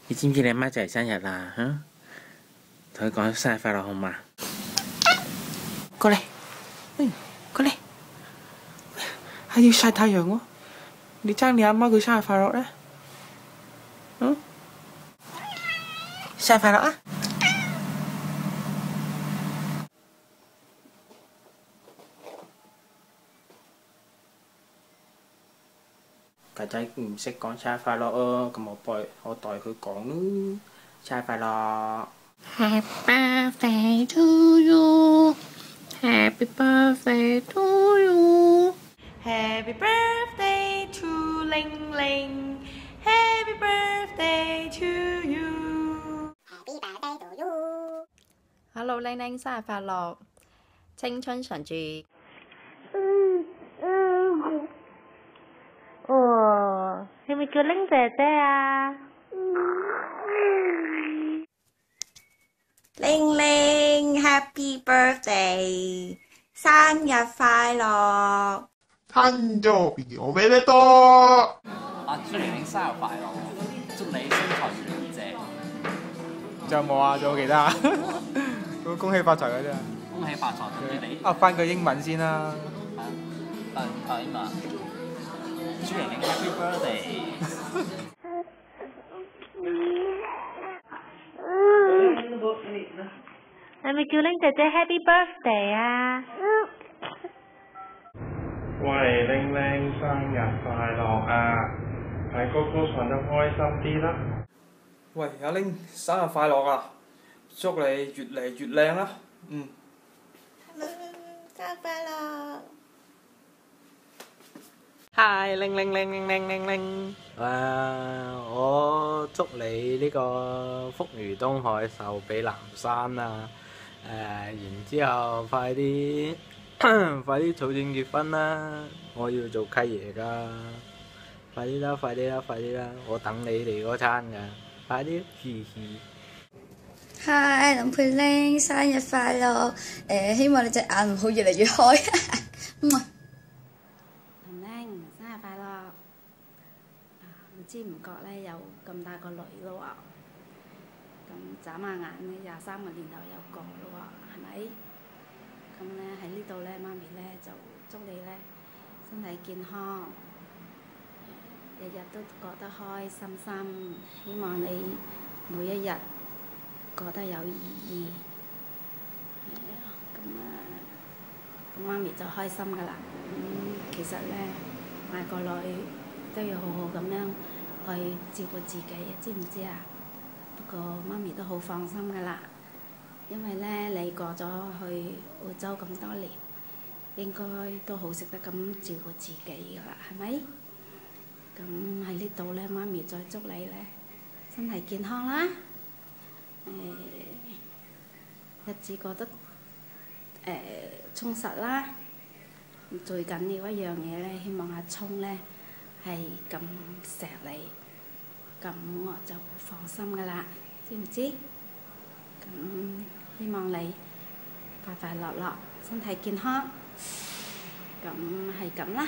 你知唔知你阿媽就嚟生日啦？嚇，同佢講生日快樂好嘛？過嚟，過嚟，係要曬太陽喎！你爭你阿媽佢生日快樂咧？生日快樂啊！格仔唔識講生日快樂啊，咁我代佢講咯，生日快樂。Happy birthday to you, Happy birthday to you, Happy birthday to 玲玲 Happy birthday to you, Happy birthday to you. Hello 玲玲，生日快樂，青春常駐。 哦，係咪叫玲姐姐啊？ 玲玲 ，Happy birthday， 生日快樂！ 誕生日おめでとう！ 祝玲玲生日快樂，祝你身材越嚟越正。 仲有冇啊？仲有其他？恭喜發財嗰啲啊！ 恭喜發財，你噏翻句英文先啦。 英文。祝玲玲 Happy birthday！ 係咪叫玲姐姐 Happy birthday 啊？ 喂，玲玲生日快樂啊！睇哥哥唱得開心啲啦。 喂，阿玲生日快樂啊！祝你越嚟越靚啦。 生日快樂！ 嗨，玲玲玲玲玲玲玲。我祝你呢個福如東海，壽比南山啊！然之後快啲快啲儲錢結婚啦！我要做契爺㗎，快啲啦！快啲啦！快啲啦！我等你哋嗰餐㗎，快啲！嘻嘻。 嗨，林佩玲，生日快樂！希望你隻眼唔好越嚟越開。 林玲，生日快樂！唔知唔覺咧有咁大個女咯喎，咁眨下眼咧23個年頭有個咯喎，係咪？咁咧喺呢度咧，媽咪咧就祝你咧身體健康，日日都過得開心心，希望你每一日過得有意義。咁媽咪就開心㗎啦。其實咧買個女都要好好咁樣去照顧自己，知唔知啊？不過媽咪都好放心㗎啦，因為咧你過咗去澳洲咁多年，應該都好識得咁照顧自己㗎啦，係咪？咁喺呢度咧，媽咪再祝你咧身體健康啦，日子過得充實啦。最緊要一樣嘢咧，希望阿聰咧係咁錫你，咁我就放心㗎啦，知唔知？咁希望你快快樂樂，身體健康，咁係咁啦。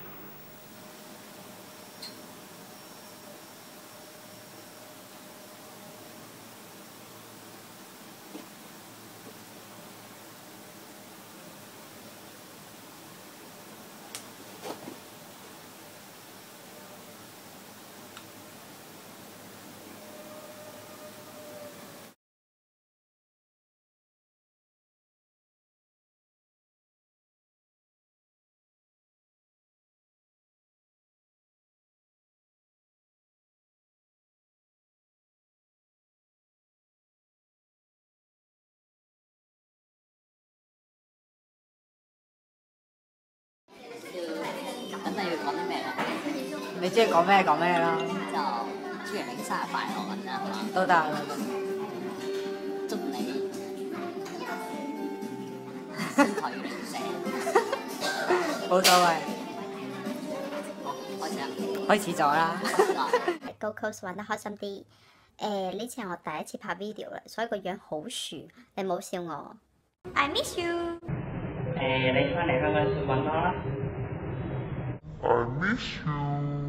咁你要講啲咩啊？ 你中意講咩講咩啦， 就祝玲玲生日快樂咁樣嘛。 都得。 祝你身材越嚟越正。 冇所謂。 好，開始啦。 開始咗啦。 Go Coast 玩得開心啲。呢次係我第一次拍 video 啦，所以個樣好薯，你唔好笑我。I miss you。 你翻嚟香港揾我啦。 I miss you。